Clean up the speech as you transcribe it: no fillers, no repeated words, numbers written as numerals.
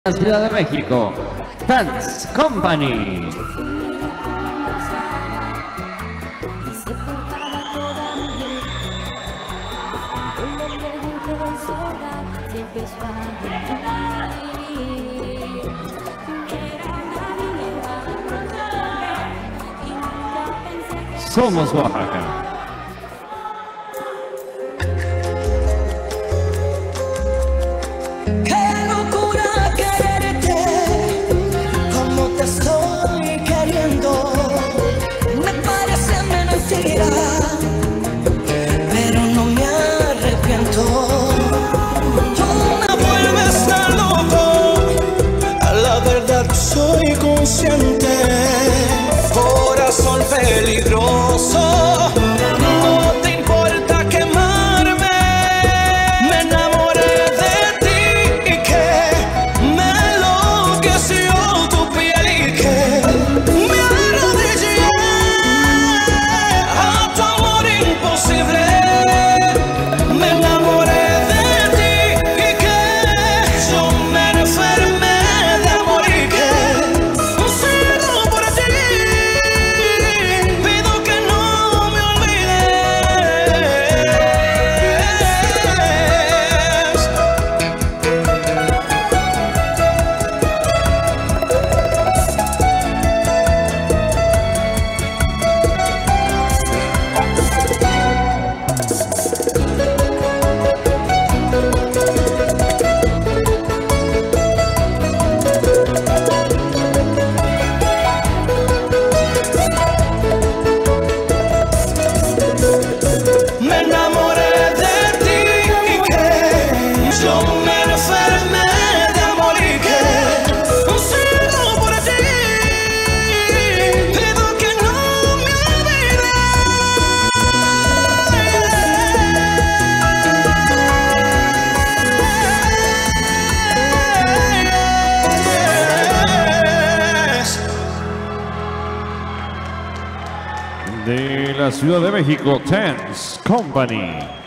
La Ciudad de México, Dance Company. Somos Oaxaca. Pero no me arrepiento. Tú me vuelves tan loco, a la verdad soy consciente. Corazón peligroso, no te importa quemarme. Me enamoré de ti y que me enloqueció tu piel y que me arrodillé a tu amor imposible. Me enamoré de ti y que yo me enfermé de amor y que sigo por ti. Pido que no me olvides. Me enamoré de ti y que yo me enfermé de amor y que sigo por ti. Pido que no me olvides. De la Ciudad de México, Dance Company.